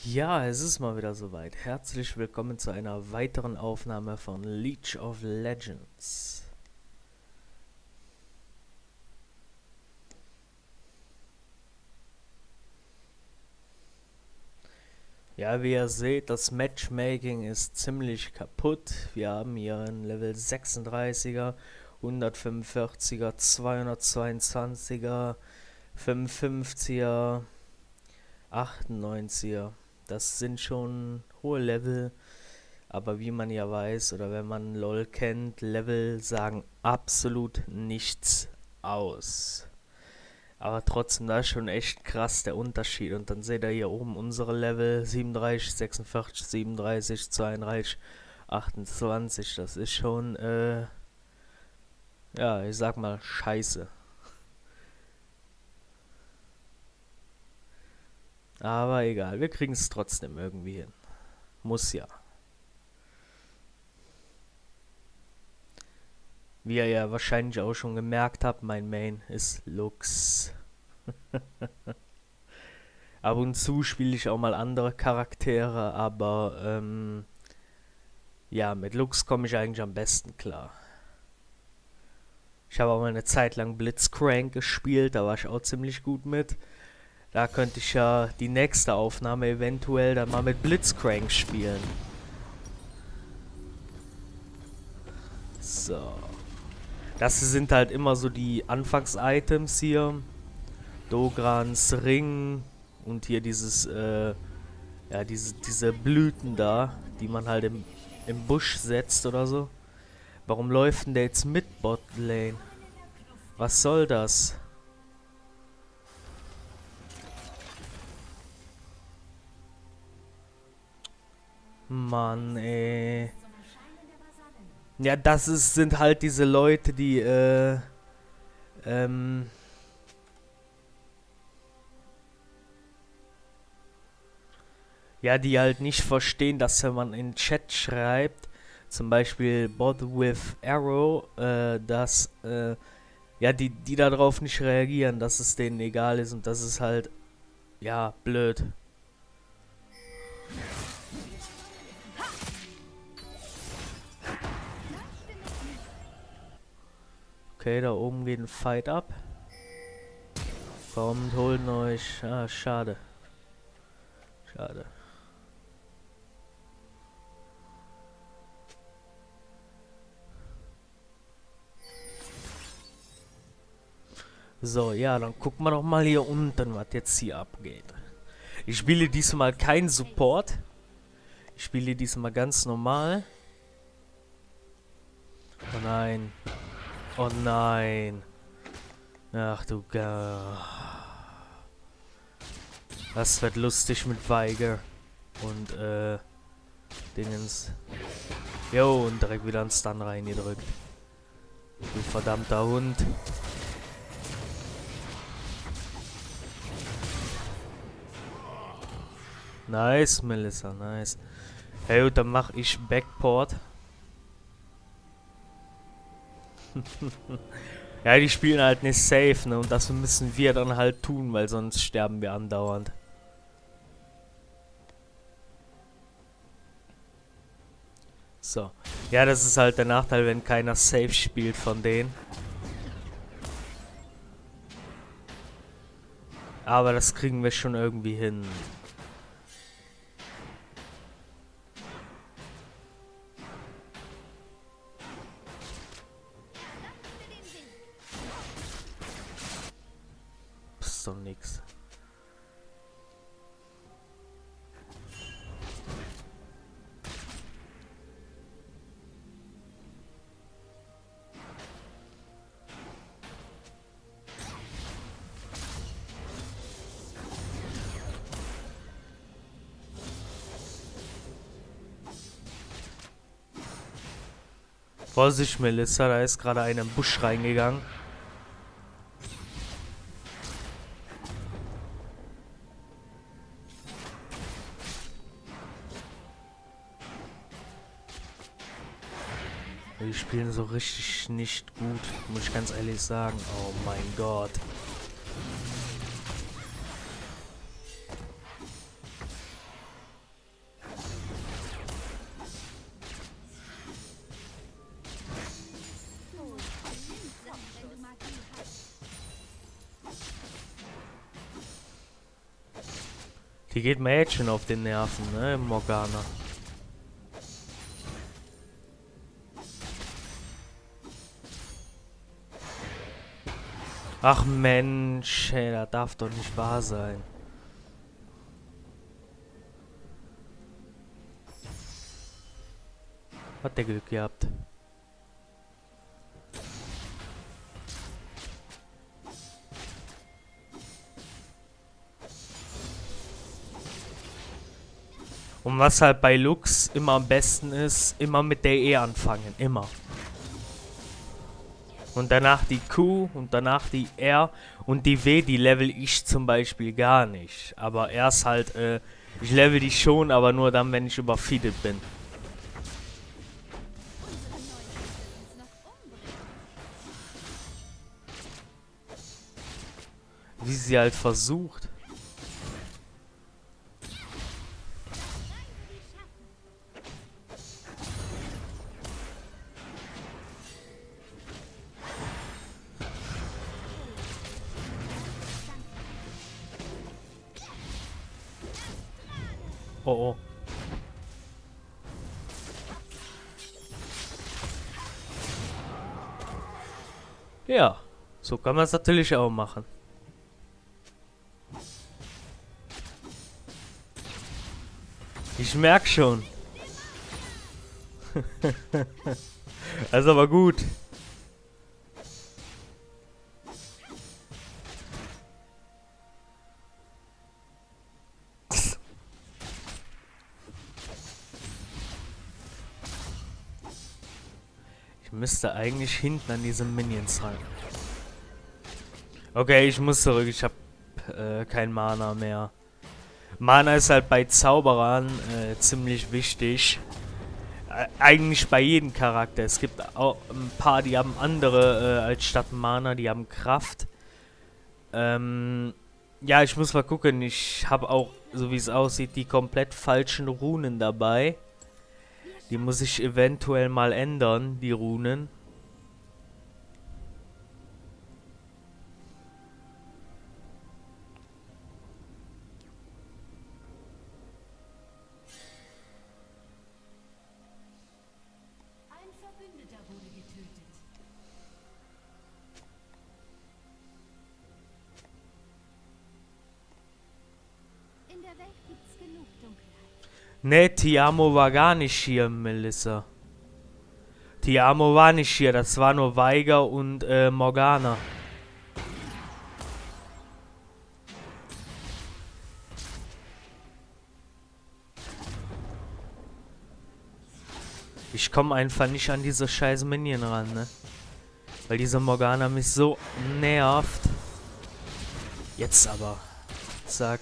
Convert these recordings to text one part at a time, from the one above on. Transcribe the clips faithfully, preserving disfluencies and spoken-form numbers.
Ja, es ist mal wieder soweit. Herzlich willkommen zu einer weiteren Aufnahme von League of Legends. Ja, wie ihr seht, das Matchmaking ist ziemlich kaputt. Wir haben hier einen Level sechsunddreißiger, hundertfünfundvierziger, zweihundertzweiundzwanziger, fünfundfünfziger, achtundneunziger. Das sind schon hohe Level. Aber wie man ja weiß, oder wenn man LoL kennt, Level sagen absolut nichts aus. Aber trotzdem, da ist schon echt krass der Unterschied. Und dann seht ihr hier oben unsere Level: siebenunddreißig, sechsundvierzig, siebenunddreißig, zweiunddreißig, achtundzwanzig. Das ist schon, äh, ja, ich sag mal, scheiße. Aber egal, wir kriegen es trotzdem irgendwie hin. Muss ja. Wie ihr ja wahrscheinlich auch schon gemerkt habt, mein Main ist Lux. Ab und zu spiele ich auch mal andere Charaktere, aber ähm, ja, mit Lux komme ich eigentlich am besten klar. Ich habe auch mal eine Zeit lang Blitzcrank gespielt, da war ich auch ziemlich gut mit. Da könnte ich ja die nächste Aufnahme eventuell dann mal mit Blitzcrank spielen. So. Das sind halt immer so die Anfangs-Items hier. Dograns Ring und hier dieses, äh, ja, diese, diese Blüten da, die man halt im, im Busch setzt oder so. Warum läuft denn der jetzt mit Botlane? Was soll das? Mann, ey. Ja, das ist, sind halt diese Leute, die, äh, ähm, ja, die halt nicht verstehen, dass wenn man in Chat schreibt, zum Beispiel Bot with Arrow, äh, dass, äh, ja, die, die darauf nicht reagieren, dass es denen egal ist und das ist halt, ja, blöd. Okay, da oben geht ein Fight ab. Kommt, holen euch. Ah, schade. Schade. So, ja, dann gucken wir doch mal hier unten, was jetzt hier abgeht. Ich spiele diesmal kein Support. Ich spiele diesmal ganz normal. Oh nein. Oh nein. Ach du Gott. Das wird lustig mit Weiger. Und, äh, Dingens. Jo, und direkt wieder einen Stun reingedrückt. Du verdammter Hund. Nice, Melissa, nice. Hey, und dann mach ich Backport. Ja, die spielen halt nicht safe, ne? Und das müssen wir dann halt tun, weil sonst sterben wir andauernd. So. Ja, das ist halt der Nachteil, wenn keiner safe spielt von denen. Aber das kriegen wir schon irgendwie hin. Ist doch nix. Vorsicht, Melissa, da ist gerade einer im Busch reingegangen. Die spielen so richtig nicht gut, muss ich ganz ehrlich sagen. Oh mein Gott. Die geht mir jetzt schon auf den Nerven, ne, Morgana. Ach Mensch, ey, das darf doch nicht wahr sein. Hat der Glück gehabt. Und was halt bei Lux immer am besten ist, immer mit der E anfangen, immer. Und danach die Q und danach die R und die W, die level ich zum Beispiel gar nicht. Aber erst halt, äh, ich level die schon, aber nur dann, wenn ich überfeedet bin. Wie sie halt versucht. Oh oh. Ja, so kann man es natürlich auch machen. Ich merk schon. Das ist aber gut. Ich müsste eigentlich hinten an diese Minions rein. Okay, ich muss zurück. Ich habe äh, kein Mana mehr. Mana ist halt bei Zauberern äh, ziemlich wichtig. Äh, eigentlich bei jedem Charakter. Es gibt auch ein paar, die haben andere äh, als statt Mana. Die haben Kraft. Ähm, ja, ich muss mal gucken. Ich habe auch, so wie es aussieht, die komplett falschen Runen dabei. Die muss ich eventuell mal ändern, die Runen. Ein Verbündeter wurde getötet. In der Welt gibt's genug Dunkelheit. Ne, Tiamo war gar nicht hier, Melissa. Tiamo war nicht hier, das war nur Weiger und äh, Morgana. Ich komme einfach nicht an diese scheiß Minion ran, ne? Weil diese Morgana mich so nervt. Jetzt aber. Zack.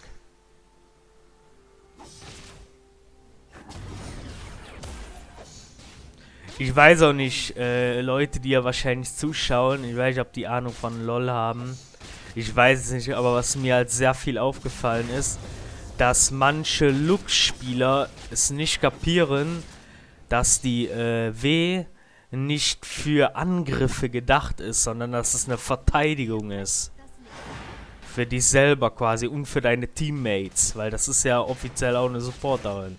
Ich weiß auch nicht, äh, Leute, die ja wahrscheinlich zuschauen, ich weiß nicht, ob die Ahnung von LOL haben. Ich weiß es nicht, aber was mir halt sehr viel aufgefallen ist, dass manche Lux-Spieler es nicht kapieren, dass die äh, W nicht für Angriffe gedacht ist, sondern dass es eine Verteidigung ist. Für dich selber quasi und für deine Teammates, weil das ist ja offiziell auch eine Supporterin.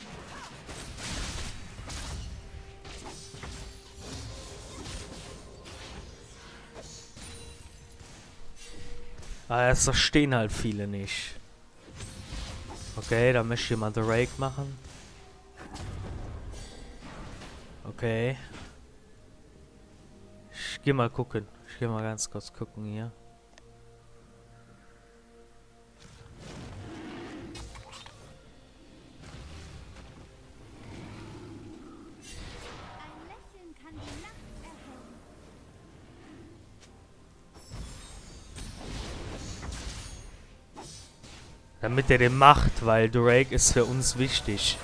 Aber das verstehen halt viele nicht. Okay, dann möchte ich mal Drake machen. Okay. Ich geh mal gucken. Ich geh mal ganz kurz gucken hier. Ein Lächeln kann die Nacht erhellen. Damit er den macht, weil Drake ist für uns wichtig.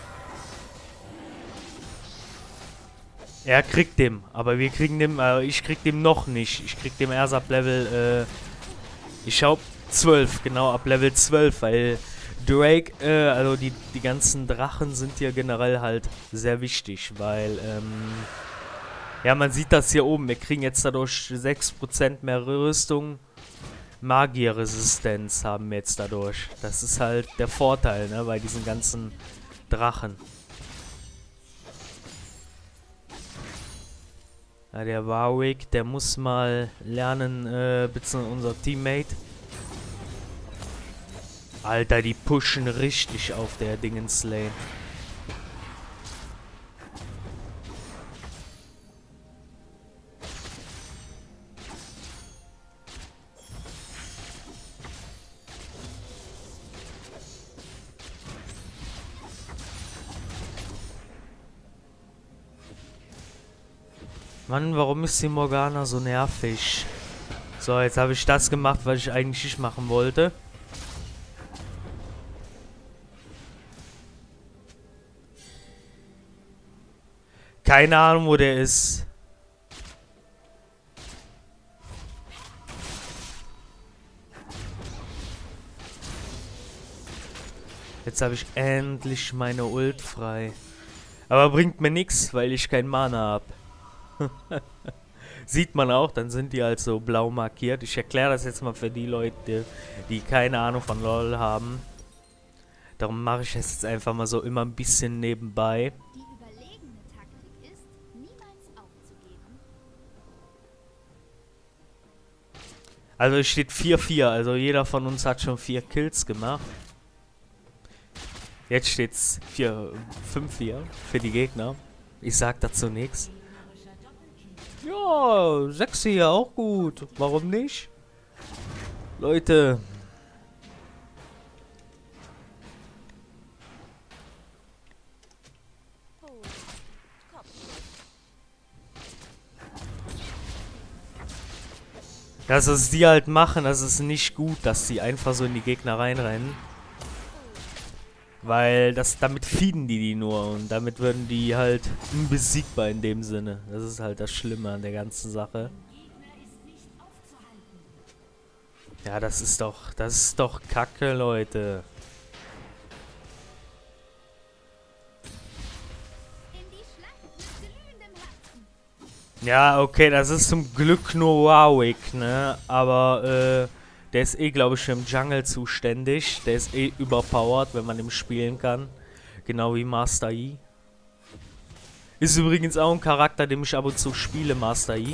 Er kriegt den, aber wir kriegen den, äh, ich krieg den noch nicht. Ich krieg den erst ab Level, äh, ich schau zwölf, genau, ab Level zwölf, weil Drake, äh, also die, die ganzen Drachen sind hier generell halt sehr wichtig, weil, ähm, ja, man sieht das hier oben, wir kriegen jetzt dadurch sechs Prozent mehr Rüstung. Magierresistenz haben wir jetzt dadurch. Das ist halt der Vorteil, ne, bei diesen ganzen Drachen. Ja, der Warwick, der muss mal lernen, äh, beziehungsweise unser Teammate. Alter, die pushen richtig auf der Dingenslane. Mann, warum ist die Morgana so nervig? So, jetzt habe ich das gemacht, was ich eigentlich nicht machen wollte. Keine Ahnung, wo der ist. Jetzt habe ich endlich meine Ult frei. Aber bringt mir nichts, weil ich kein Mana habe. Sieht man auch, dann sind die halt so blau markiert. Ich erkläre das jetzt mal für die Leute, die keine Ahnung von LoL haben. Darum mache ich es jetzt einfach mal so immer ein bisschen nebenbei. Die überlegene Taktik ist, niemals aufzugeben. Also es steht vier vier, also jeder von uns hat schon vier Kills gemacht. Jetzt steht's vier fünf vier für die Gegner. Ich sag dazu nichts. Ja, sechs hier auch gut. Warum nicht? Leute. Das, was die halt machen, das ist nicht gut, dass sie einfach so in die Gegner reinrennen. Weil das, damit feeden die die nur und damit würden die halt unbesiegbar in dem Sinne. Das ist halt das Schlimme an der ganzen Sache. Ja, das ist doch, das ist doch Kacke, Leute. In die Schlacht mit glühendem Herzen. Ja, okay, das ist zum Glück nur Warwick, ne? Aber, äh... der ist eh, glaube ich, im Jungle zuständig. Der ist eh überpowered, wenn man ihn spielen kann. Genau wie Master Yi. Ist übrigens auch ein Charakter, den ich ab und zu spiele, Master Yi.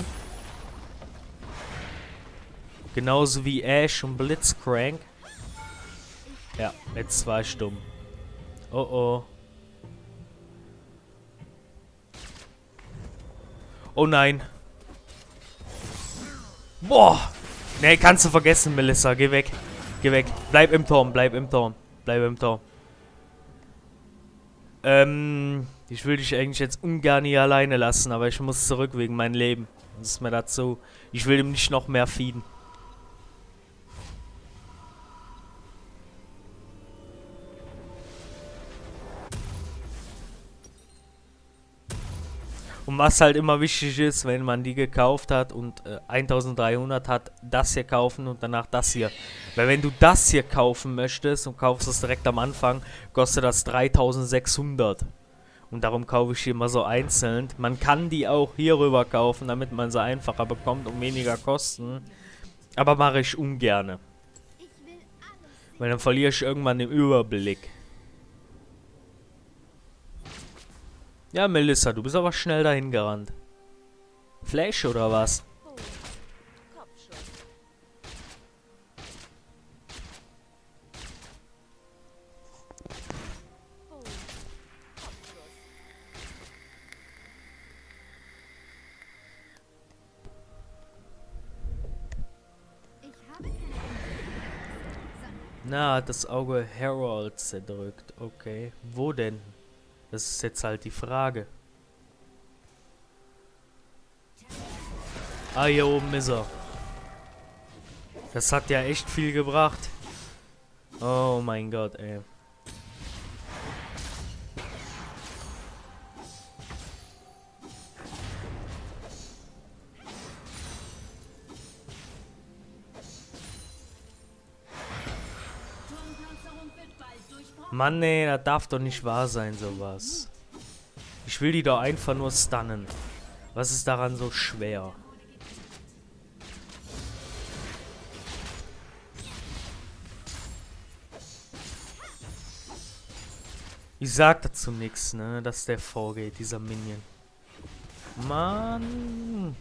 Genauso wie Ash und Blitzcrank. Ja, jetzt war ich dumm. Oh oh. Oh nein. Boah. Nee, kannst du vergessen, Melissa. Geh weg. Geh weg. Bleib im Turm. Bleib im Turm. Bleib im Turm. Ähm, ich will dich eigentlich jetzt ungern hier alleine lassen, aber ich muss zurück wegen meinem Leben. Das ist mir dazu. Ich will ihm nicht noch mehr feeden. Und was halt immer wichtig ist, wenn man die gekauft hat und äh, eintausenddreihundert hat, das hier kaufen und danach das hier. Weil wenn du das hier kaufen möchtest und kaufst es direkt am Anfang, kostet das dreitausendsechshundert. Und darum kaufe ich die immer so einzeln. Man kann die auch hier rüber kaufen, damit man sie einfacher bekommt und weniger kosten. Aber mache ich ungerne. Ich will alles. Weil dann verliere ich irgendwann den Überblick. Ja, Melissa, du bist aber schnell dahin gerannt. Flash oder was? Ich habe keine Angst, sondern Na, hat das Auge Harold zerdrückt. Okay. Wo denn? Das ist jetzt halt die Frage. Ah, hier oben ist er. Das hat ja echt viel gebracht. Oh mein Gott, ey. Mann, nee, das darf doch nicht wahr sein, sowas. Ich will die doch einfach nur stunnen. Was ist daran so schwer? Ich sag dazu nichts, ne, dass der vorgeht, dieser Minion. Mann.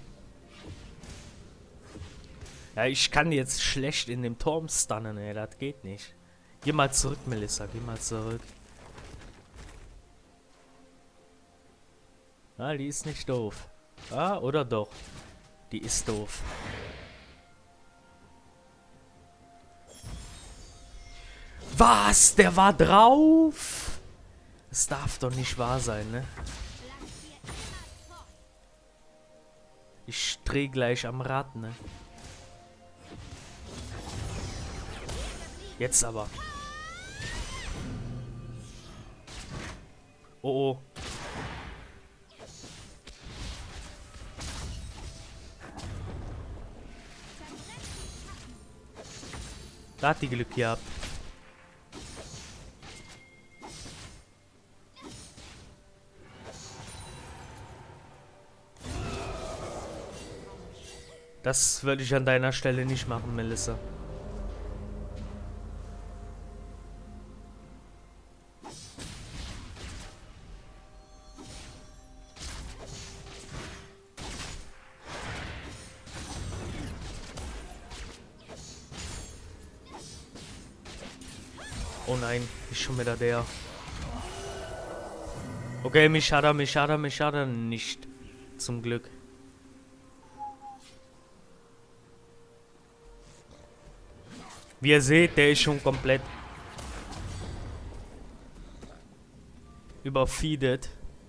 Ja, ich kann jetzt schlecht in dem Turm stunnen, ey, das geht nicht. Geh mal zurück, Melissa, geh mal zurück. Ah, die ist nicht doof. Ah, oder doch? Die ist doof. Was? Der war drauf? Das darf doch nicht wahr sein, ne? Ich dreh gleich am Rad, ne? Jetzt aber. Oh oh. Da hat die Glück gehabt. Das würde ich an deiner Stelle nicht machen, Melissa. Oh nein, ist schon wieder der. Okay, mich hat er, mich hat er, mich hat er nicht. Zum Glück. Wie ihr seht, der ist schon komplett überfeedet.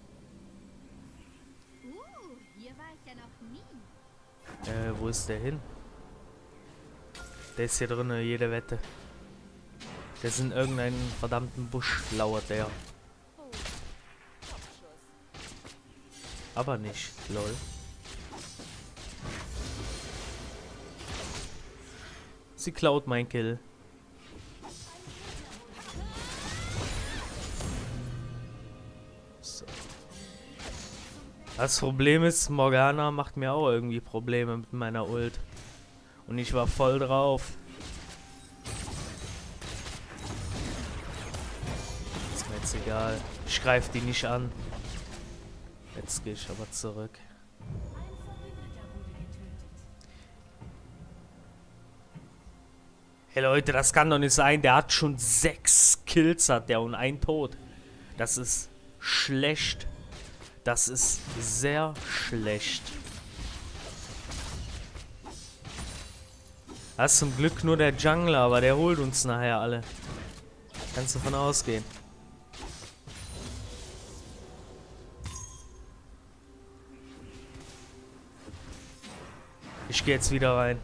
Uh, hier war ich ja noch nie. Äh, wo ist der hin? Der ist hier drin, jede Wette. Der ist in irgendeinem verdammten Busch, lauert der. Aber nicht, lol. Sie klaut mein Kill. So. Das Problem ist, Morgana macht mir auch irgendwie Probleme mit meiner Ult. Und ich war voll drauf. Ist mir jetzt egal. Ich greife die nicht an. Jetzt gehe ich aber zurück. Hey Leute, das kann doch nicht sein. Der hat schon sechs Kills hat der und ein Tod. Das ist schlecht. Das ist sehr schlecht. Das ist zum Glück nur der Jungler, aber der holt uns nachher alle. Kannst du davon ausgehen. Ich gehe jetzt wieder rein.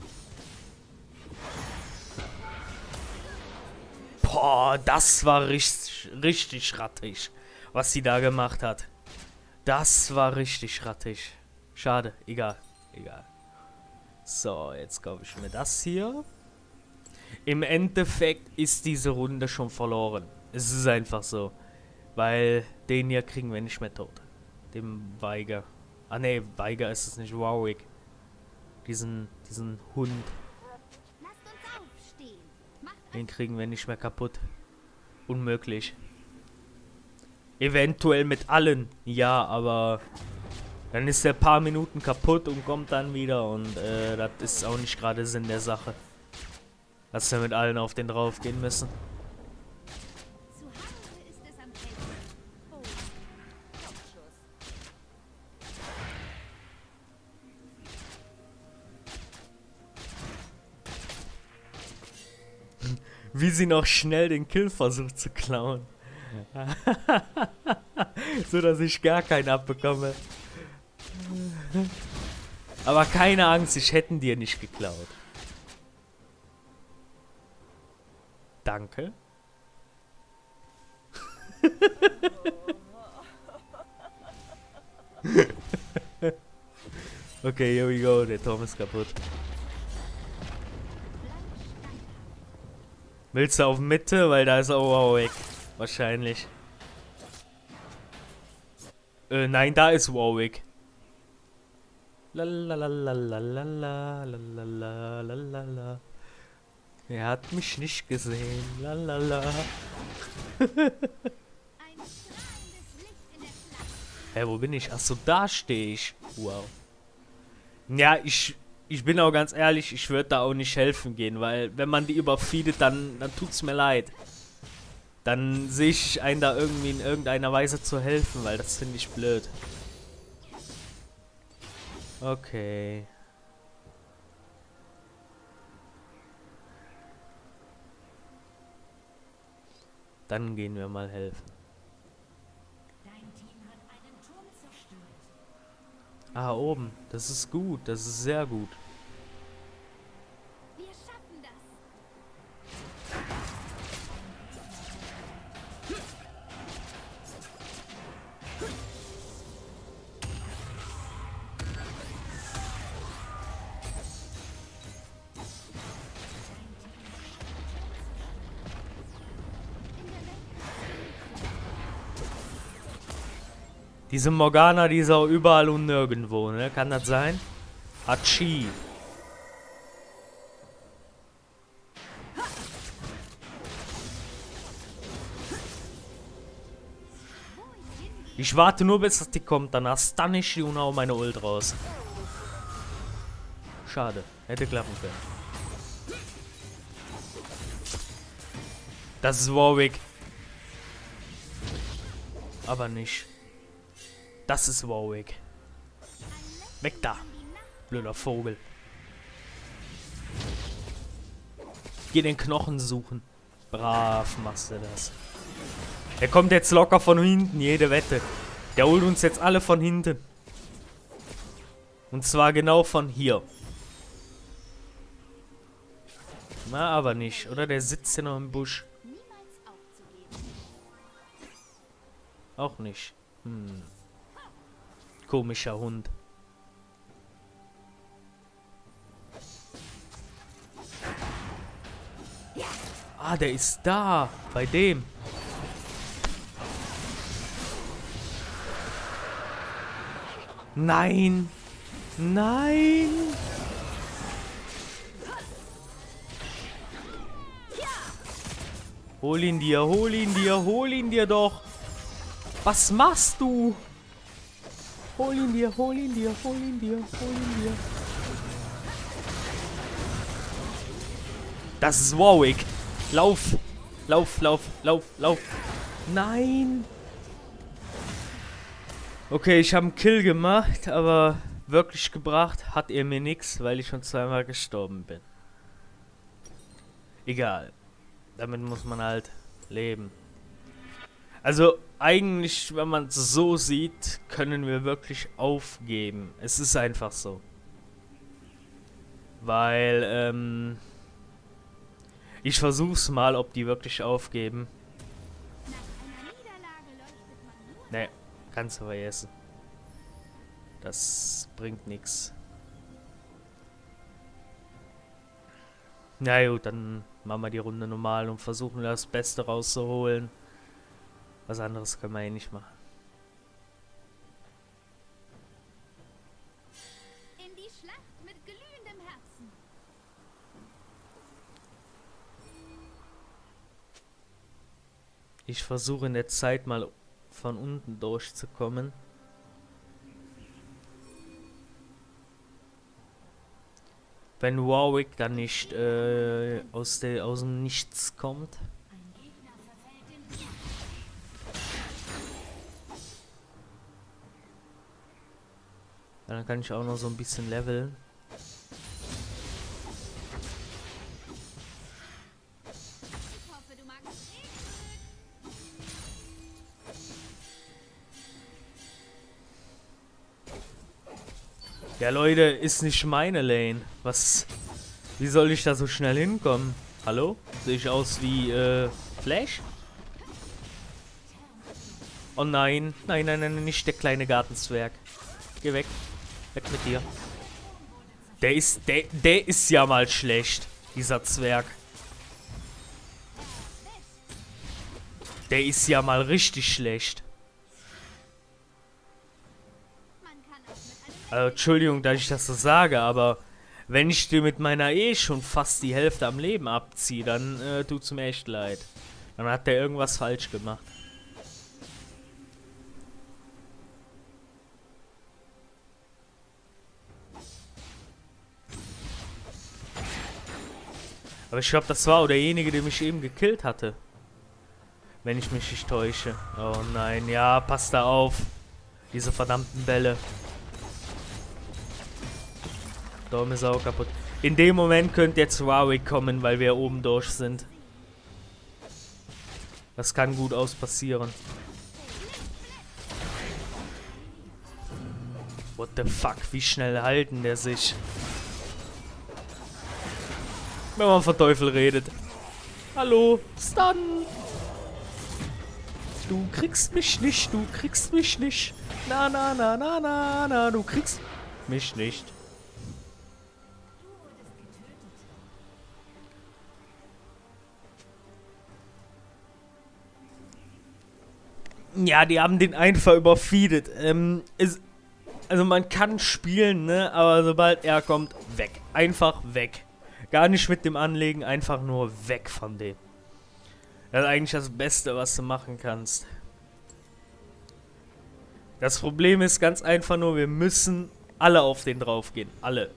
Boah, das war richtig, richtig rattig, was sie da gemacht hat. Das war richtig rattig. Schade, egal, egal. So, jetzt kaufe ich mir das hier. Im Endeffekt ist diese Runde schon verloren. Es ist einfach so. Weil den hier kriegen wir nicht mehr tot. Dem Weiger. Ah ne, Weiger ist es nicht, Warwick. Diesen, diesen Hund. Lasst uns aufstehen. Macht Den kriegen wir nicht mehr kaputt. Unmöglich. Eventuell mit allen. Ja, aber dann ist er ein paar Minuten kaputt und kommt dann wieder. Und äh, das ist auch nicht gerade Sinn der Sache. Dass wir mit allen auf den drauf gehen müssen. zu Hause ist es am hellsten. Oh, Kopfschuss. Wie sie noch schnell den Kill versucht zu klauen. So, dass ich gar keinen abbekomme. Aber keine Angst, ich hätte ihn dir nicht geklaut. Danke. Okay, here we go. Der Turm ist kaputt. Willst du auf Mitte? Weil da ist auch Warwick. Wahrscheinlich. Äh, nein, da ist Warwick. Lalalalalalalalalala. Er hat mich nicht gesehen. Lalala. Hä, wo bin ich? Achso, da stehe ich. Wow. Ja, ich, ich bin auch ganz ehrlich, ich würde da auch nicht helfen gehen, weil wenn man die überfeedet, dann, dann tut's mir leid. Dann sehe ich einen da irgendwie in irgendeiner Weise zu helfen, weil das finde ich blöd. Okay. Dann gehen wir mal helfen. Dein Team hat einen Turm zerstört. Ah, oben. Das ist gut. Das ist sehr gut. Wir schaffen das. Diese Morgana, die ist auch überall und nirgendwo, ne? Kann das sein? Hachi. Ich warte nur, bis die kommt, danach stun ich die und hau meine Ult raus. Schade, hätte klappen können. Das ist Warwick. Aber nicht. Das ist Warwick. Weg da, blöder Vogel. Geh den Knochen suchen. Brav machst du das. Er kommt jetzt locker von hinten, jede Wette. Der holt uns jetzt alle von hinten. Und zwar genau von hier. Na, aber nicht, oder? Der sitzt hier noch im Busch. Niemals aufzugeben. Auch nicht. Hm. Komischer Hund. Ah, der ist da. Bei dem. Nein. Nein. Hol ihn dir, hol ihn dir, hol ihn dir doch. Was machst du? Hol ihn dir, hol ihn dir, hol ihn dir, hol ihn dir. Das ist Warwick. Lauf. Lauf, lauf, lauf, lauf. Nein. Okay, ich habe einen Kill gemacht, aber wirklich gebracht hat er mir nichts, weil ich schon zweimal gestorben bin. Egal. Damit muss man halt leben. Also eigentlich, wenn man es so sieht, können wir wirklich aufgeben. Es ist einfach so. Weil, ähm... ich versuch's mal, ob die wirklich aufgeben. Nach einer Niederlage leuchtet man nur. Ne, kannst du vergessen. Das bringt nichts. Na gut, dann machen wir die Runde normal und versuchen das Beste rauszuholen. Was anderes können wir eh nicht machen. In die Schlacht mit glühendem Herzen. Ich versuche in der Zeit mal von unten durchzukommen. Wenn Warwick dann nicht äh, aus, der, aus dem Nichts kommt. Ein Gegner verfällt in Flammen. Dann kann ich auch noch so ein bisschen leveln. Ich hoffe, du magst Regen. Ja Leute, ist nicht meine Lane. Was? Wie soll ich da so schnell hinkommen? Hallo? Sehe ich aus wie äh, Flash? Oh nein. Nein, nein, nein, nicht der kleine Gartenzwerg. Geh weg. Weg mit dir. Der ist, der, der ist ja mal schlecht, dieser Zwerg. Der ist ja mal richtig schlecht. Man kann auch mit einem Also, Entschuldigung, dass ich das so sage, aber wenn ich dir mit meiner eh schon fast die Hälfte am Leben abziehe, dann äh, tut's mir echt leid. Dann hat der irgendwas falsch gemacht. Aber ich glaube, das war auch derjenige, der mich eben gekillt hatte. Wenn ich mich nicht täusche. Oh nein, ja, passt da auf. Diese verdammten Bälle. Dom ist auch kaputt. In dem Moment könnte jetzt Warwick kommen, weil wir oben durch sind. Das kann gut aus passieren. What the fuck, wie schnell halten der sich? Wenn man von Teufel redet. Hallo, Stun! Du kriegst mich nicht, du kriegst mich nicht. Na, na, na, na, na, na, du kriegst mich nicht. Ja, die haben den einfach überfeedet. Ähm, ist, also man kann spielen, ne, aber sobald er kommt, weg. Einfach weg. Gar nicht mit dem Anlegen, einfach nur weg von dem. Das ist eigentlich das Beste, was du machen kannst. Das Problem ist ganz einfach nur, wir müssen alle auf den drauf gehen. Alle.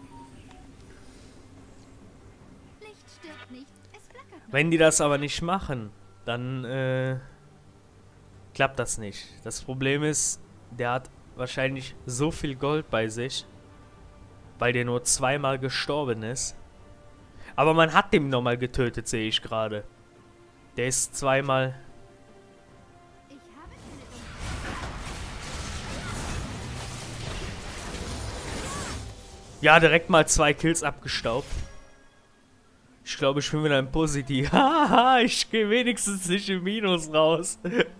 Licht stirbt nicht, es flackert noch. Wenn die das aber nicht machen, dann äh, klappt das nicht. Das Problem ist, der hat wahrscheinlich so viel Gold bei sich, weil der nur zweimal gestorben ist. Aber man hat den nochmal getötet, sehe ich gerade. Der ist zweimal... Ich habe keine Ja, direkt mal zwei Kills abgestaubt. Ich glaube, ich bin wieder ein Positiv. Haha, ich gehe wenigstens nicht im Minus raus.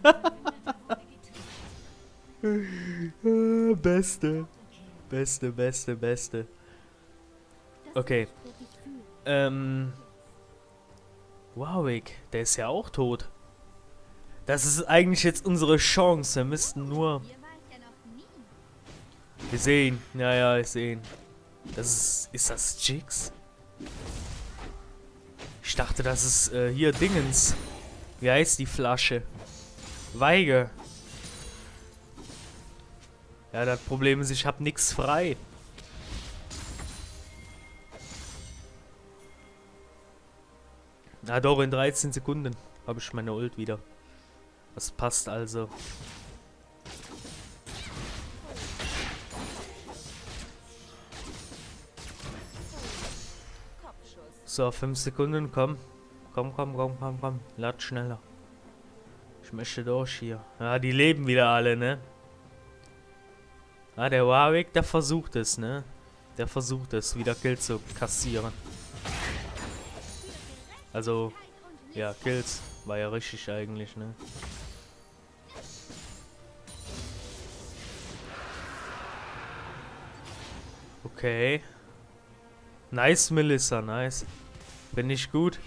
Beste. Beste, beste, beste. Okay. Ähm... Warwick, der ist ja auch tot. Das ist eigentlich jetzt unsere Chance. Wir müssten nur... Hier war ich ja noch nie. Wir sehen. Ja, ja, ich sehe ihn. Das ist... Ist das Jigs? Ich dachte, das ist äh, hier Dingens. Wie heißt die Flasche? Weige. Ja, das Problem ist, ich habe nichts frei. Na doch, in dreizehn Sekunden habe ich meine Ult wieder. Das passt also. So, fünf Sekunden, komm. Komm, komm, komm, komm, komm. Lad schneller. Ich möchte durch hier. Ja, die leben wieder alle, ne? Ah, der Warwick, der versucht es, ne? Der versucht es, wieder Kills zu kassieren. Also, ja, Kills. War ja richtig eigentlich, ne? Okay. Nice, Melissa, nice. Bin ich gut.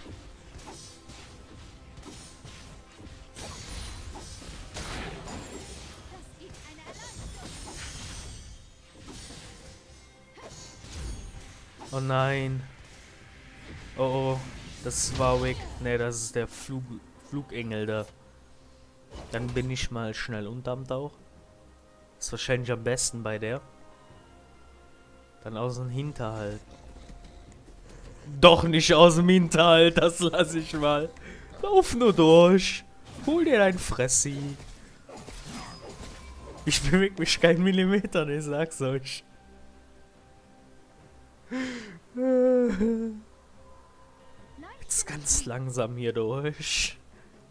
Oh nein. Oh oh. Das ist Warwick. Ne, das ist der Flug Flugengel da. Dann bin ich mal schnell unterm Tauch. Ist wahrscheinlich am besten bei der. Dann aus dem Hinterhalt. Doch nicht aus dem Hinterhalt, das lasse ich mal. Lauf nur durch. Hol dir dein Fressi. Ich bewege mich keinen Millimeter, ne, sag's euch. Jetzt ganz langsam hier durch.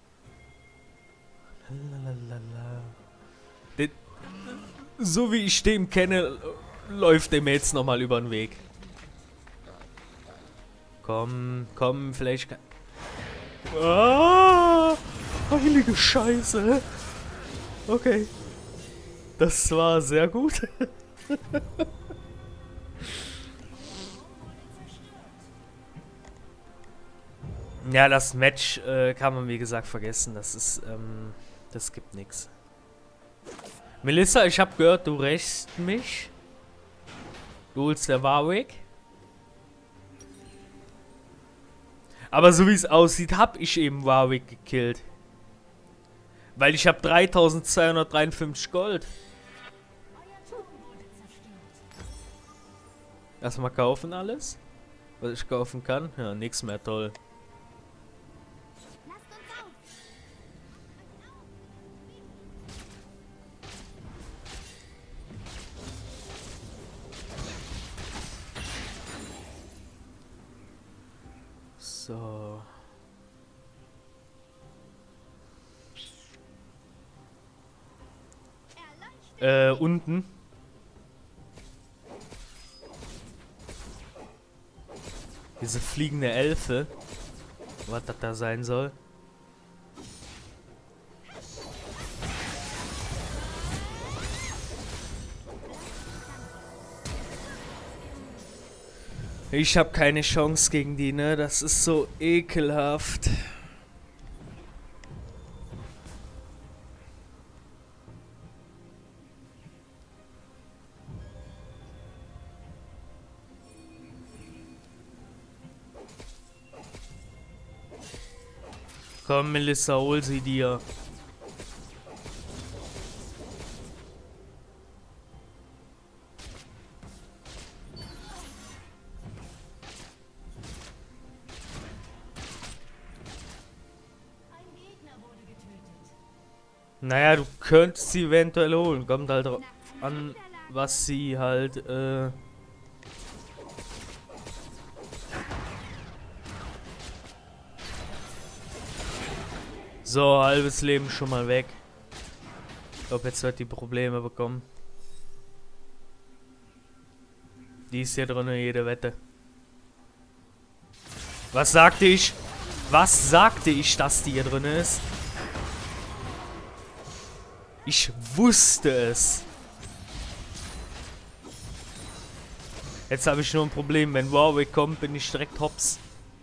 Lalalala. Den, so wie ich den kenne, läuft der mir jetzt nochmal über den Weg. Komm, komm, vielleicht kann... Ah, heilige Scheiße. Okay. Das war sehr gut. Ja, das Match äh, kann man wie gesagt vergessen. Das ist, ähm, das gibt nichts. Melissa, ich habe gehört, du rächst mich. Du holst der Warwick. Aber so wie es aussieht, habe ich eben Warwick gekillt. Weil ich habe dreitausendzweihundertdreiundfünfzig Gold. Erstmal kaufen alles. Was ich kaufen kann? Ja, nichts mehr, toll. Lasst uns auf! So. Erleuchtet! Äh, unten. Diese fliegende Elfe. Was das da sein soll. Ich habe keine Chance gegen die, ne? Das ist so ekelhaft. Komm, Melissa, hol sie dir. Ein Gegner wurde getötet. Naja, du könntest sie eventuell holen. Kommt halt drauf an, was sie halt, äh... So, halbes Leben schon mal weg. Ich glaube, jetzt wird die Probleme bekommen. Die ist hier drin, jede Wette. Was sagte ich? Was sagte ich, dass die hier drin ist? Ich wusste es. Jetzt habe ich nur ein Problem. Wenn Warwick kommt, bin ich direkt hops.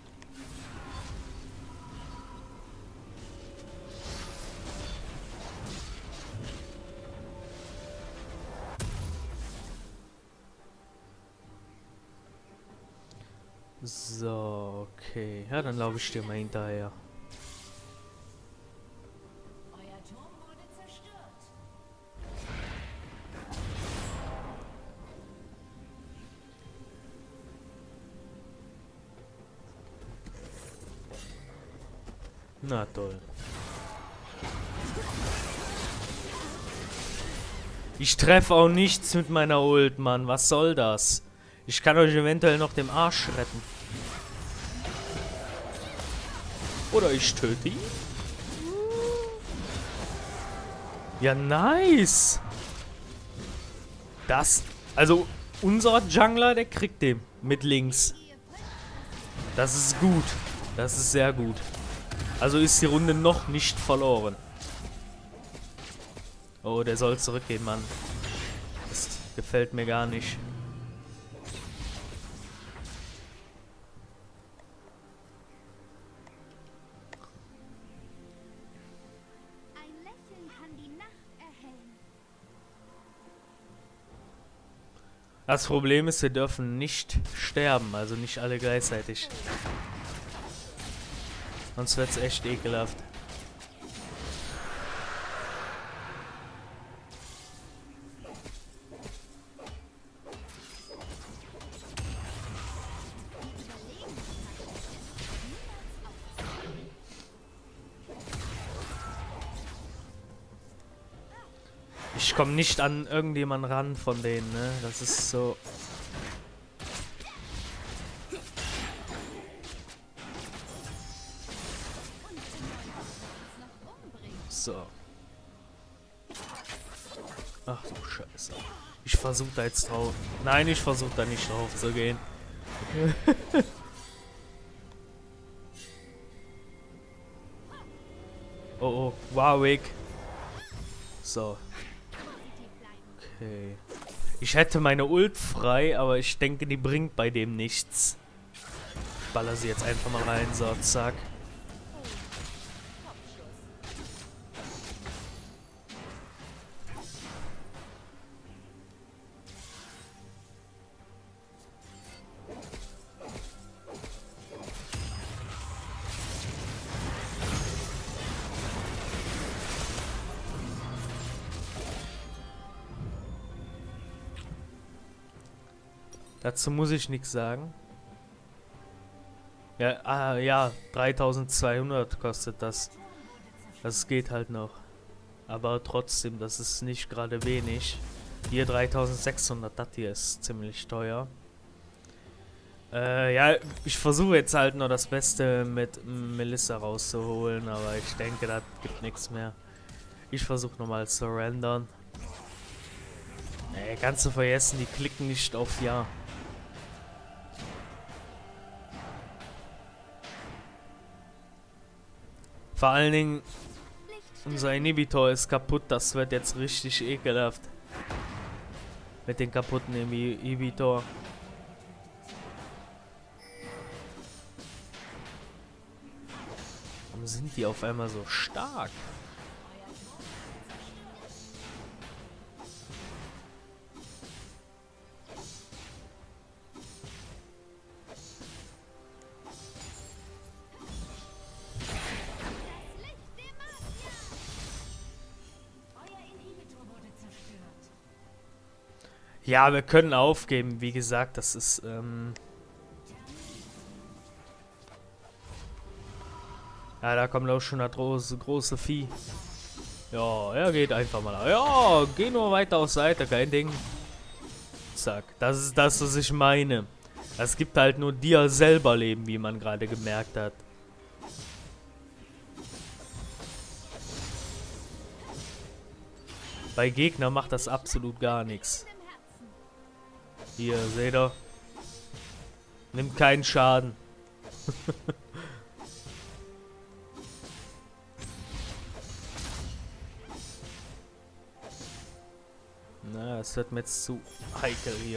So, okay. Ja, dann laufe ich dir mal hinterher. Euer Turm wurde zerstört. Na toll. Ich treffe auch nichts mit meiner Ult, Mann. Was soll das? Ich kann euch eventuell noch den Arsch retten. Oder ich töte ihn. Ja, nice. Das, also unser Jungler, der kriegt den mit links. Das ist gut. Das ist sehr gut. Also ist die Runde noch nicht verloren. Oh, der soll zurückgehen, Mann. Das gefällt mir gar nicht. Ein Lächeln kann die Nacht erhellen. Das Problem ist, wir dürfen nicht sterben, also nicht alle gleichzeitig. Sonst wird's echt ekelhaft. Ich komme nicht an irgendjemanden ran von denen, ne? Das ist so... So. Ach du Scheiße. Ich versuche da jetzt drauf... Nein, ich versuche da nicht drauf zu gehen. Oh oh, Warwick. So. Okay. Ich hätte meine Ult frei, aber ich denke, die bringt bei dem nichts. Ich baller sie jetzt einfach mal rein, so, zack. Dazu muss ich nichts sagen. Ja, ah, ja, dreitausendzweihundert kostet das. Das geht halt noch. Aber trotzdem, das ist nicht gerade wenig. Hier dreitausendsechshundert, das hier ist ziemlich teuer. Äh, ja, ich versuche jetzt halt noch das Beste mit Melissa rauszuholen, aber ich denke, das gibt nichts mehr. Ich versuche nochmal zu rendern. Nee, kannst du vergessen, die klicken nicht auf Ja. Vor allen Dingen, unser Inhibitor ist kaputt, das wird jetzt richtig ekelhaft. Mit den kaputten Inhibitor. Warum sind die auf einmal so stark? Ja, wir können aufgeben. Wie gesagt, das ist, ähm... ja, da kommt auch schon das große, große Vieh. Ja, er geht einfach mal. Ja, geh nur weiter auf Seite, kein Ding. Zack, das ist das, was ich meine. Es gibt halt nur dir selber Leben, wie man gerade gemerkt hat. Bei Gegner macht das absolut gar nichts. Hier, seht ihr? Nimmt keinen Schaden. Na, es wird mir jetzt zu heikel hier.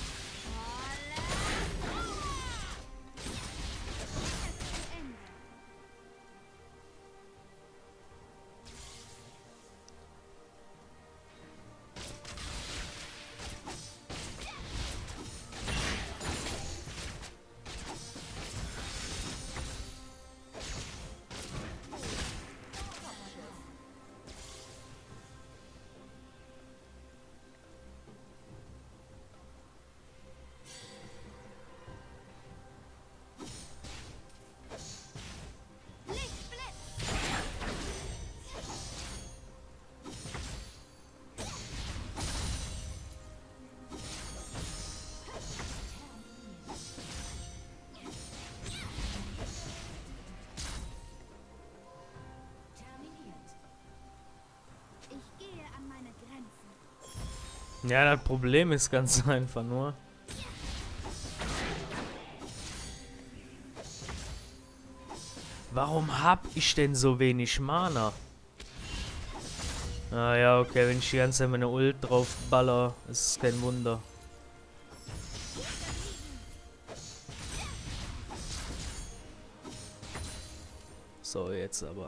Ja, das Problem ist ganz einfach nur. Warum hab ich denn so wenig Mana? Ah ja, okay, wenn ich die ganze Zeit meine Ult drauf baller, ist es kein Wunder. So, jetzt aber.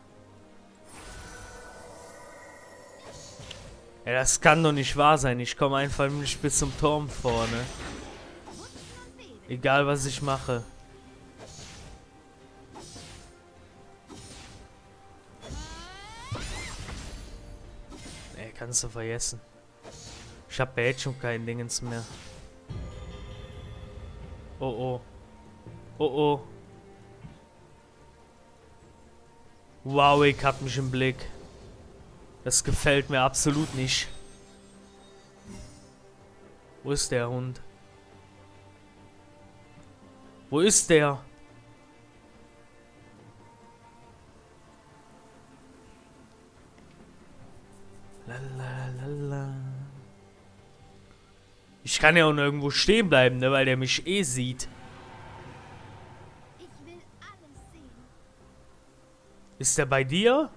Ja, das kann doch nicht wahr sein. Ich komme einfach nicht bis zum Turm vorne. Egal, was ich mache. Ey, kannst du vergessen. Ich hab ja jetzt schon kein Dingens mehr. Oh oh. Oh oh. Wow, ich hab mich im Blick. Das gefällt mir absolut nicht. Wo ist der Hund? Wo ist der? Lalalala. Ich kann ja auch nirgendwo stehen bleiben, ne, weil der mich eh sieht. Ich will alles sehen. Ist der bei dir?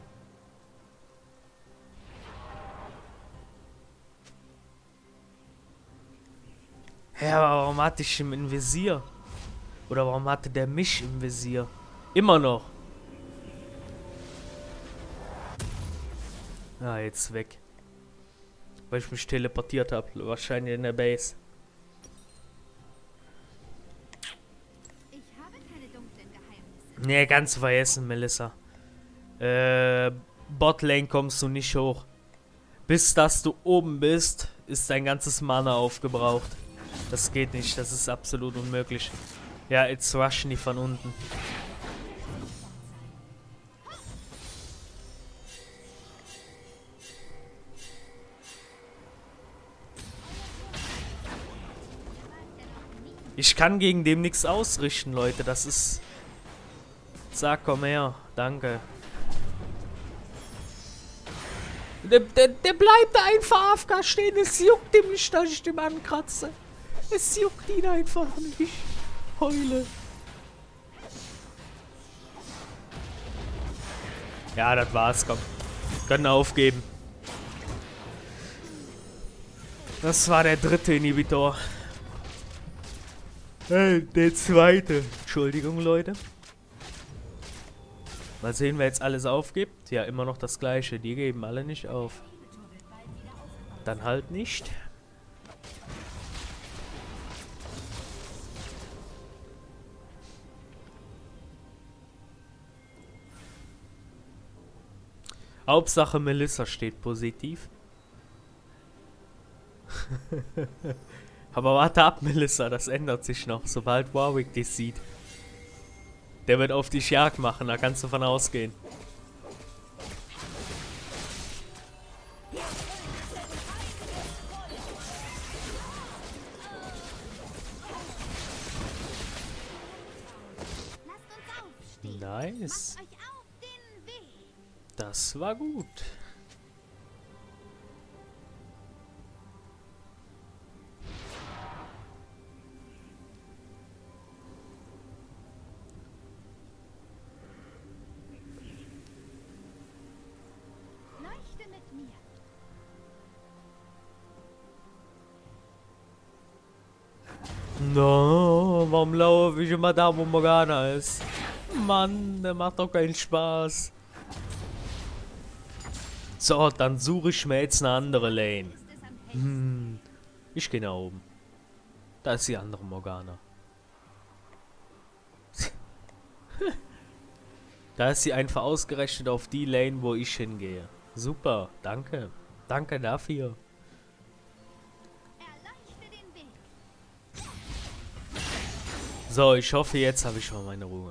Hä, aber warum hatte ich ihn im Visier? Oder warum hatte der mich im Visier? Immer noch. Ah, jetzt weg. Weil ich mich teleportiert habe. Wahrscheinlich in der Base. Ich habe keine dunklen Geheimnisse. Nee, ganz vergessen, Melissa. Äh, Botlane kommst du nicht hoch. Bis dass du oben bist, ist dein ganzes Mana aufgebraucht. Das geht nicht, das ist absolut unmöglich. Ja, jetzt rushen die von unten. Ich kann gegen dem nichts ausrichten, Leute. Das ist... Sag, komm her. Danke. Der, der, der bleibt einfach A F K stehen. Es juckt ihm nicht, dass ich dem ankratze. Es juckt ihn einfach nicht. Heule. Ja, das war's, komm. Können aufgeben. Das war der dritte Inhibitor. Äh, der zweite. Entschuldigung, Leute. Mal sehen, wer jetzt alles aufgibt. Ja, immer noch das gleiche. Die geben alle nicht auf. Dann halt nicht. Hauptsache Melissa steht positiv. Aber warte ab, Melissa, das ändert sich noch, sobald Warwick dich sieht. Der wird auf dich Jagd machen, da kannst du von ausgehen. Nice. Das war gut. Leuchte mit mir. No, warum laufe ich immer da, wo Morgana ist? Mann, der macht doch keinen Spaß. So, dann suche ich mir jetzt eine andere Lane. Hm, ich gehe nach oben. Da ist die andere Morgana. Da ist sie einfach ausgerechnet auf die Lane, wo ich hingehe. Super, danke. Danke dafür. So, ich hoffe, jetzt habe ich schon meine Ruhe.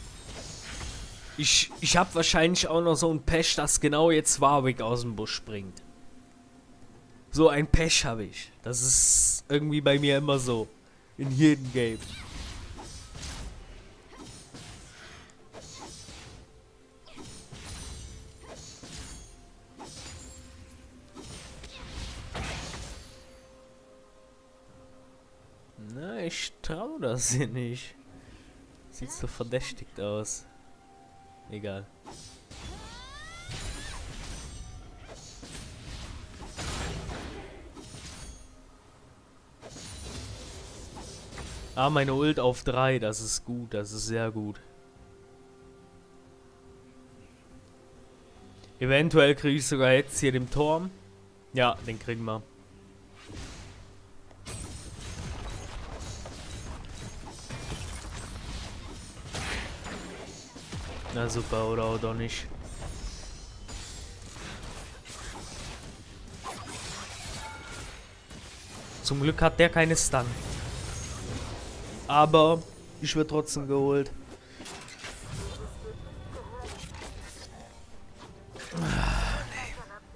Ich, ich habe wahrscheinlich auch noch so ein Pech, dass genau jetzt Warwick aus dem Busch springt. So ein Pech habe ich. Das ist irgendwie bei mir immer so. In jedem Game. Na, ich traue das hier nicht. Sieht so verdächtigt aus. Egal. Ah, meine Ult auf drei, das ist gut, das ist sehr gut. Eventuell kriege ich sogar jetzt hier den Turm. Ja, den kriegen wir. Na super, oder auch doch nicht. Zum Glück hat der keine Stun. Aber ich werde trotzdem geholt. Ah, nee.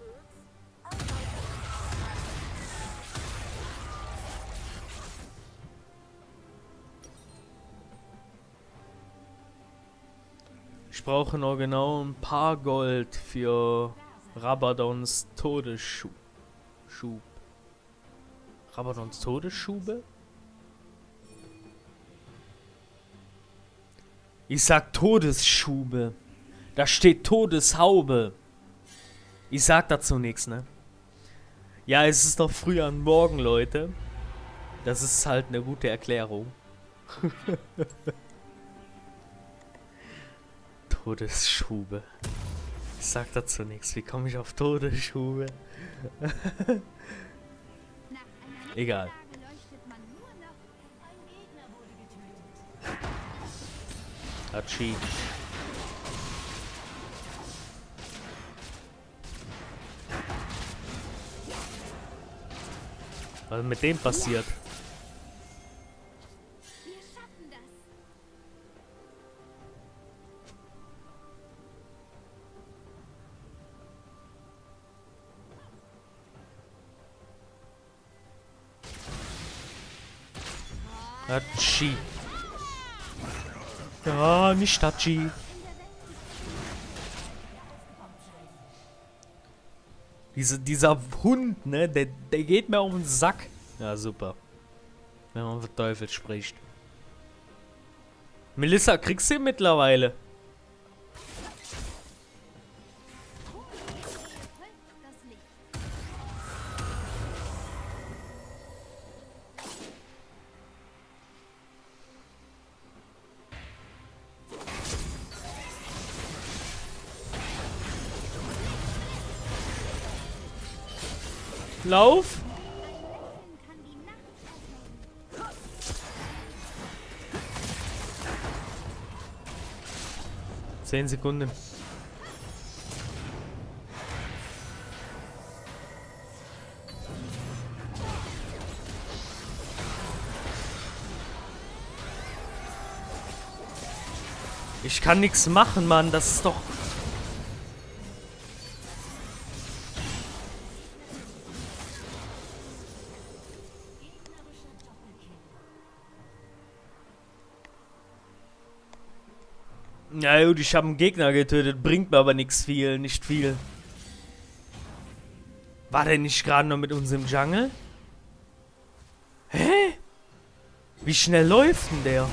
Ich brauche noch genau ein paar Gold für Rabadons Todesschub. Schub. Rabadons Todesschube? Ich sag Todesschube. Da steht Todeshaube. Ich sag dazu nichts, ne? Ja, es ist noch früh am Morgen, Leute. Das ist halt eine gute Erklärung. Todesschube. Ich sag dazu nichts. Wie komme ich auf Todesschube? Egal. Hatschi. Was ist mit dem passiert? Wir schaffen das. Hatschi. Ja, nicht Hatschi. Diese, dieser Hund, ne, der, der geht mir auf den Sack. Ja, super. Wenn man von Teufel spricht. Melissa, kriegst du ihn mittlerweile? Das Licht. Lauf! Kann die Nacht erhellen. Zehn Sekunden. Ich kann nichts machen, Mann. Das ist doch... Ja gut, ich habe einen Gegner getötet, bringt mir aber nichts viel, nicht viel. War der nicht gerade noch mit uns im Jungle? Hä? Wie schnell läuft denn der?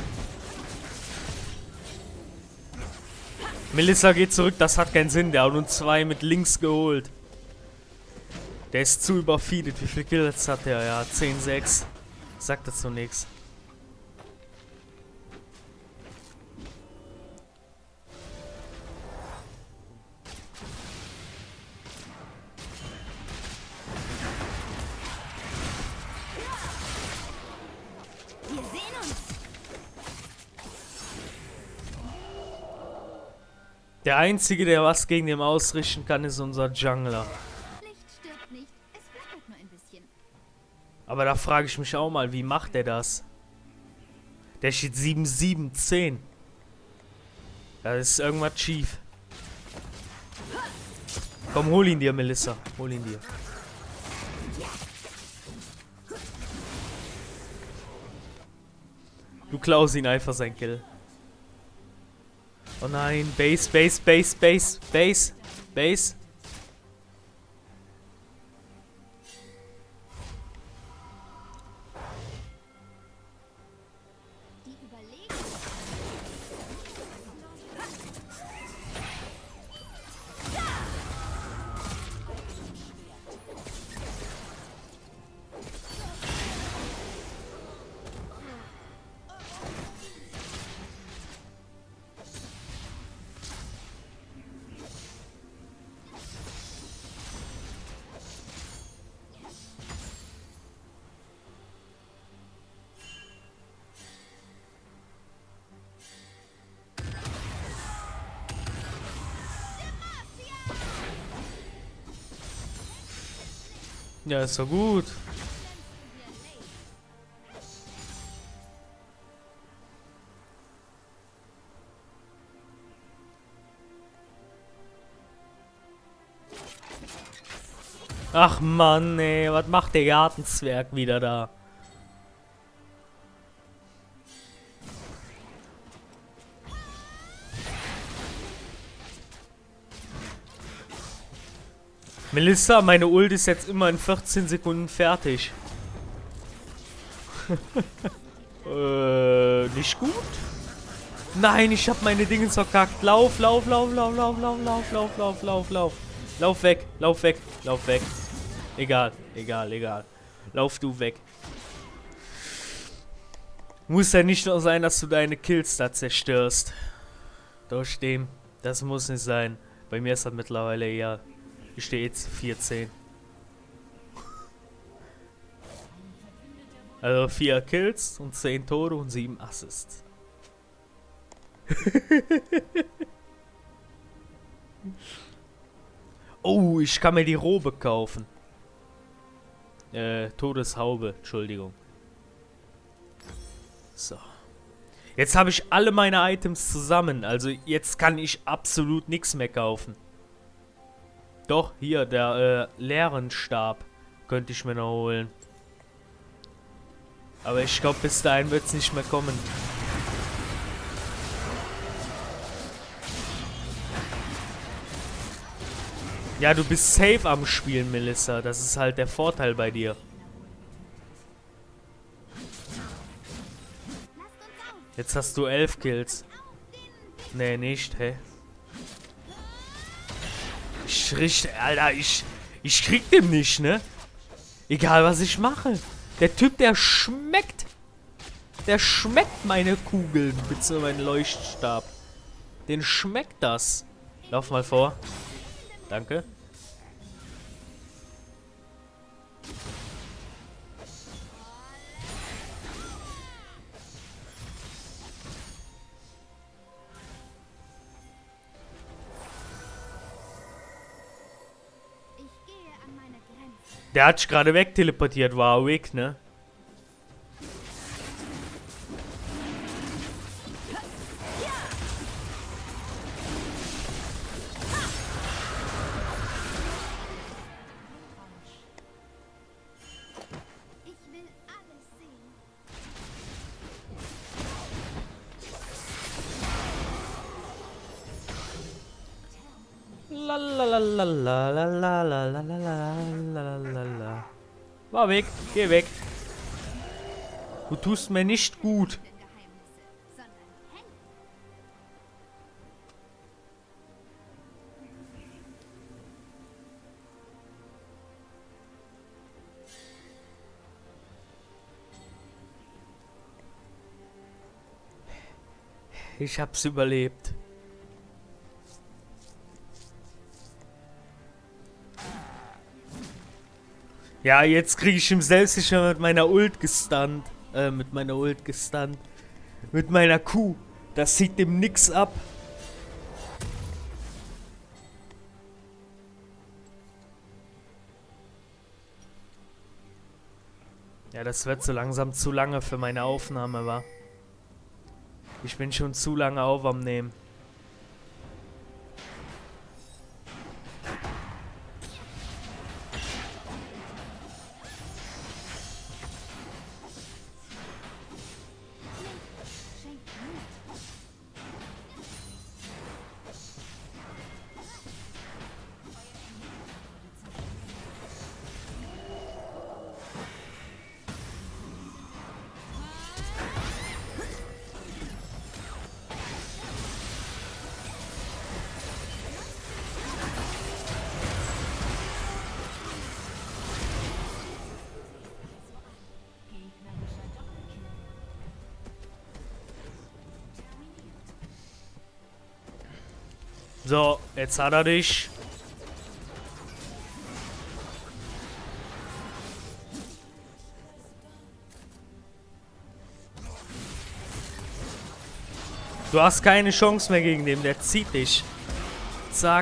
Melissa geht zurück, das hat keinen Sinn, der hat uns zwei mit links geholt. Der ist zu überfeedet, wie viele Kills hat der? Ja, zehn sechs. Sagt das so nichts. Wir sehen uns. Der Einzige, der was gegen den ausrichten kann, ist unser Jungler. Licht stirbt nicht. Es flackert nur ein bisschen. Aber da frage ich mich auch mal, wie macht er das? Der steht sieben sieben zehn. Da ist irgendwas schief. Komm, hol ihn dir, Melissa. Hol ihn dir. Du klaust ihn einfach sein Kill. Oh nein, Base, Base, Base, Base, Base, Base. Die Überlegung. Ja, ist doch gut. Ach Mann, ey, was macht der Gartenzwerg wieder da? Melissa, meine Ult ist jetzt immer in vierzehn Sekunden fertig. äh, nicht gut? Nein, ich habe meine Dinge verkackt. Lauf, lauf, lauf, lauf, lauf, lauf, lauf, lauf, lauf, lauf, lauf. Lauf weg, lauf weg, lauf weg. Egal, egal, egal. Lauf du weg. Muss ja nicht nur sein, dass du deine Kills da zerstörst. Durch dem. Das muss nicht sein. Bei mir ist das mittlerweile eher... Ich stehe jetzt vierzehn. Also vier Kills und zehn Tore und sieben Assists. Oh, ich kann mir die Robe kaufen. Äh, Todeshaube, Entschuldigung. So. Jetzt habe ich alle meine Items zusammen. Also jetzt kann ich absolut nichts mehr kaufen. Doch, hier, der äh, leeren Stab könnte ich mir noch holen. Aber ich glaube, bis dahin wird es nicht mehr kommen. Ja, du bist safe am Spielen, Melissa. Das ist halt der Vorteil bei dir. Jetzt hast du elf Kills. Nee, nicht, hä? Ich richte, Alter, ich, ich krieg den nicht, ne? Egal, was ich mache. Der Typ, der schmeckt. Der schmeckt meine Kugeln, beziehungsweise meinen Leuchtstab. Den schmeckt das. Lauf mal vor. Danke. Der hat sich gerade wegteleportiert, war weg, ne? Ich will alles sehen. La la la la la la la la la la la la la. War weg, geh weg. Du tust mir nicht gut. Geheimnisse, sondern Hände. Ich hab's überlebt. Ja, jetzt kriege ich ihm selbst nicht mehr mit meiner Ult gestunt. Äh, mit meiner Ult gestunt. Mit meiner Q. Das sieht dem nix ab. Ja, das wird so langsam zu lange für meine Aufnahme, wa? Ich bin schon zu lange auf am Nehmen. So, jetzt hat er dich. Du hast keine Chance mehr gegen den, der zieht dich. Zack.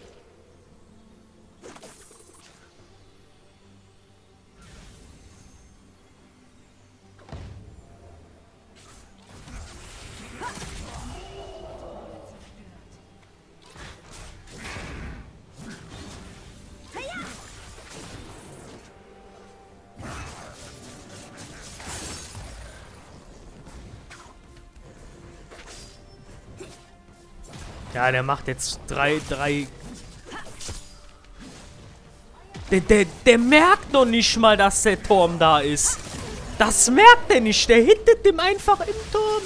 Ja, der macht jetzt drei, drei... Der, der, der merkt noch nicht mal, dass der Turm da ist. Das merkt er nicht. Der hittet dem einfach im Turm.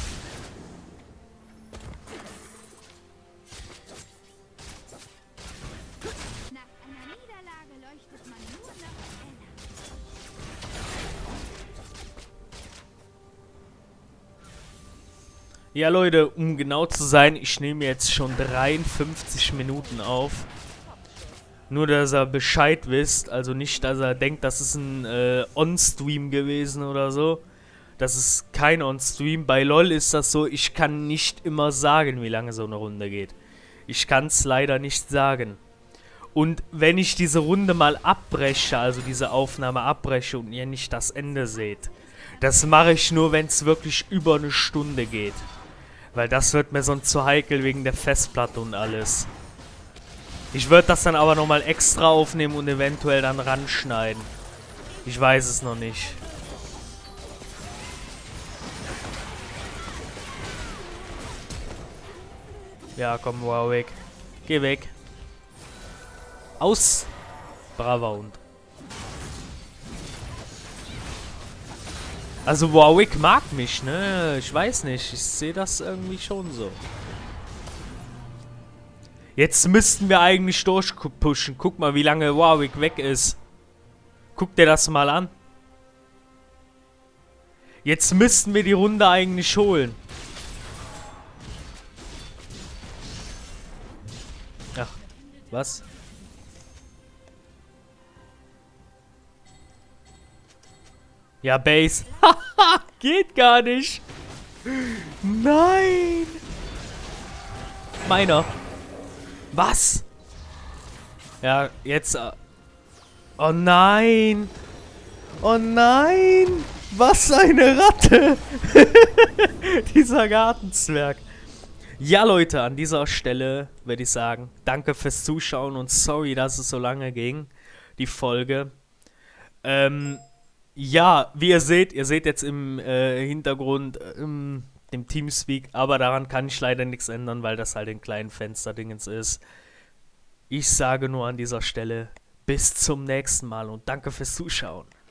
Nach einer Niederlage leuchtet man nur noch heller. Ja, Leute, um genau zu sein, ich nehme jetzt schon dreiundfünfzig Minuten auf. Nur, dass er Bescheid wisst. Also nicht, dass er denkt, das ist ein äh, On-Stream gewesen oder so. Das ist kein On-Stream. Bei LOL ist das so, ich kann nicht immer sagen, wie lange so eine Runde geht. Ich kann es leider nicht sagen. Und wenn ich diese Runde mal abbreche, also diese Aufnahme abbreche und ihr nicht das Ende seht, das mache ich nur, wenn es wirklich über eine Stunde geht. Weil das wird mir sonst zu heikel wegen der Festplatte und alles. Ich würde das dann aber nochmal extra aufnehmen und eventuell dann ranschneiden. Ich weiß es noch nicht. Ja, komm, Warwick. Geh weg. Aus. Braver Hund. Also Warwick mag mich, ne? Ich weiß nicht. Ich sehe das irgendwie schon so. Jetzt müssten wir eigentlich durchpushen. Guck mal, wie lange Warwick weg ist. Guck dir das mal an. Jetzt müssten wir die Runde eigentlich holen. Ach, was? Ja, Base. Haha, geht gar nicht. Nein. Meiner. Was? Ja, jetzt. Äh oh nein. Oh nein. Was eine Ratte. Dieser Gartenzwerg. Ja, Leute, an dieser Stelle würde ich sagen, danke fürs Zuschauen und sorry, dass es so lange ging, die Folge. Ähm, ja, wie ihr seht, ihr seht jetzt im äh, Hintergrund ähm, dem Teamspeak, aber daran kann ich leider nichts ändern, weil das halt ein kleinen Fensterdingens ist. Ich sage nur an dieser Stelle, bis zum nächsten Mal und danke fürs Zuschauen.